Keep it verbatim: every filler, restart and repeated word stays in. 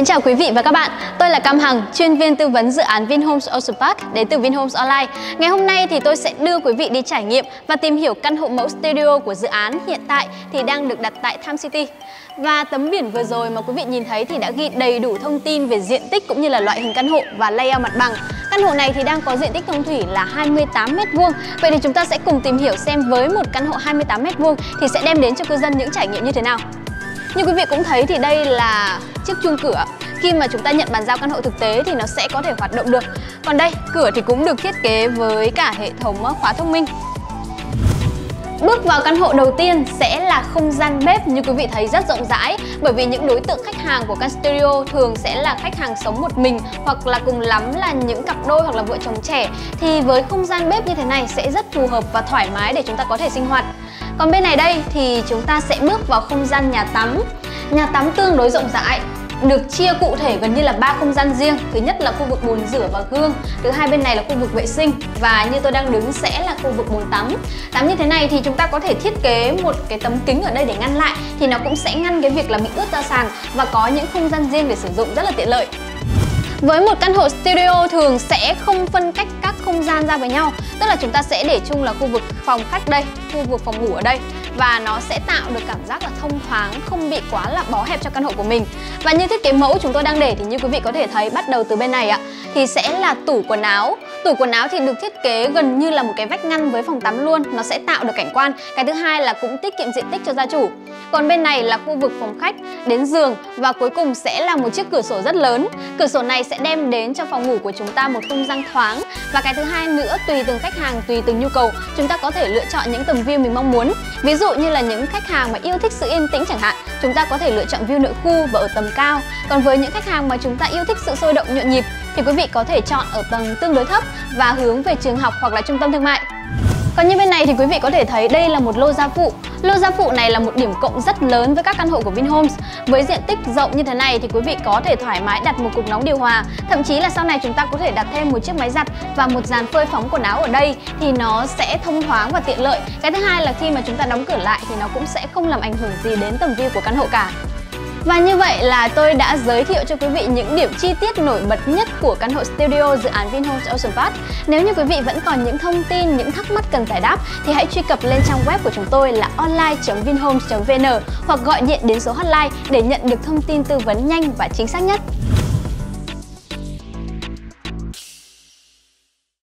chào quý vị và các bạn, tôi là Cam Hằng, chuyên viên tư vấn dự án Vinhomes Ocean Park đến từ Vinhomes Online. Ngày hôm nay thì tôi sẽ đưa quý vị đi trải nghiệm và tìm hiểu căn hộ mẫu studio của dự án hiện tại thì đang được đặt tại Tham City. Và tấm biển vừa rồi mà quý vị nhìn thấy thì đã ghi đầy đủ thông tin về diện tích cũng như là loại hình căn hộ và layout mặt bằng. Căn hộ này thì đang có diện tích thông thủy là hai mươi tám mét vuông. Vậy thì chúng ta sẽ cùng tìm hiểu xem với một căn hộ hai mươi tám mét vuông thì sẽ đem đến cho cư dân những trải nghiệm như thế nào. Như quý vị cũng thấy thì đây là chiếc chuông cửa. Khi mà chúng ta nhận bàn giao căn hộ thực tế thì nó sẽ có thể hoạt động được. Còn đây, cửa thì cũng được thiết kế với cả hệ thống khóa thông minh. Bước vào căn hộ đầu tiên sẽ là không gian bếp, như quý vị thấy rất rộng rãi. Bởi vì những đối tượng khách hàng của căn studio thường sẽ là khách hàng sống một mình, hoặc là cùng lắm là những cặp đôi hoặc là vợ chồng trẻ. Thì với không gian bếp như thế này sẽ rất phù hợp và thoải mái để chúng ta có thể sinh hoạt. Còn bên này đây thì chúng ta sẽ bước vào không gian nhà tắm. Nhà tắm tương đối rộng rãi, được chia cụ thể gần như là ba không gian riêng. Thứ nhất là khu vực bồn rửa và gương, thứ hai bên này là khu vực vệ sinh, và như tôi đang đứng sẽ là khu vực bồn tắm. Tắm như thế này thì chúng ta có thể thiết kế một cái tấm kính ở đây để ngăn lại, thì nó cũng sẽ ngăn cái việc là bị ướt ra sàn và có những không gian riêng để sử dụng rất là tiện lợi. Với một căn hộ studio thường sẽ không phân cách các không gian ra với nhau. Tức là chúng ta sẽ để chung là khu vực phòng khách đây, khu vực phòng ngủ ở đây. Và nó sẽ tạo được cảm giác là thông thoáng, không bị quá là bó hẹp cho căn hộ của mình. Và như thiết kế mẫu chúng tôi đang để thì như quý vị có thể thấy, bắt đầu từ bên này ạ, thì sẽ là tủ quần áo. Tủ quần áo thì được thiết kế gần như là một cái vách ngăn với phòng tắm luôn. Nó sẽ tạo được cảnh quan. Cái thứ hai là cũng tiết kiệm diện tích cho gia chủ. Còn bên này là khu vực phòng khách, đến giường, và cuối cùng sẽ là một chiếc cửa sổ rất lớn. Cửa sổ này sẽ đem đến cho phòng ngủ của chúng ta một không gian thoáng. Và cái thứ hai nữa, tùy từng khách hàng, tùy từng nhu cầu, chúng ta có thể lựa chọn những tầm view mình mong muốn. Ví dụ như là những khách hàng mà yêu thích sự yên tĩnh chẳng hạn, chúng ta có thể lựa chọn view nội khu và ở tầm cao. Còn với những khách hàng mà chúng ta yêu thích sự sôi động nhộn nhịp thì quý vị có thể chọn ở tầng tương đối thấp và hướng về trường học hoặc là trung tâm thương mại. Còn như bên này thì quý vị có thể thấy đây là một lô gia phụ. Lô gia phụ này là một điểm cộng rất lớn với các căn hộ của Vinhomes. Với diện tích rộng như thế này thì quý vị có thể thoải mái đặt một cục nóng điều hòa. Thậm chí là sau này chúng ta có thể đặt thêm một chiếc máy giặt và một dàn phơi phóng quần áo ở đây thì nó sẽ thông thoáng và tiện lợi. Cái thứ hai là khi mà chúng ta đóng cửa lại thì nó cũng sẽ không làm ảnh hưởng gì đến tầm view của căn hộ cả. Và như vậy là tôi đã giới thiệu cho quý vị những điểm chi tiết nổi bật nhất của căn hộ studio dự án Vinhomes Ocean Park. Nếu như quý vị vẫn còn những thông tin, những thắc mắc cần giải đáp thì hãy truy cập lên trang web của chúng tôi là online chấm vinhomes chấm vn hoặc gọi điện đến số hotline để nhận được thông tin tư vấn nhanh và chính xác nhất.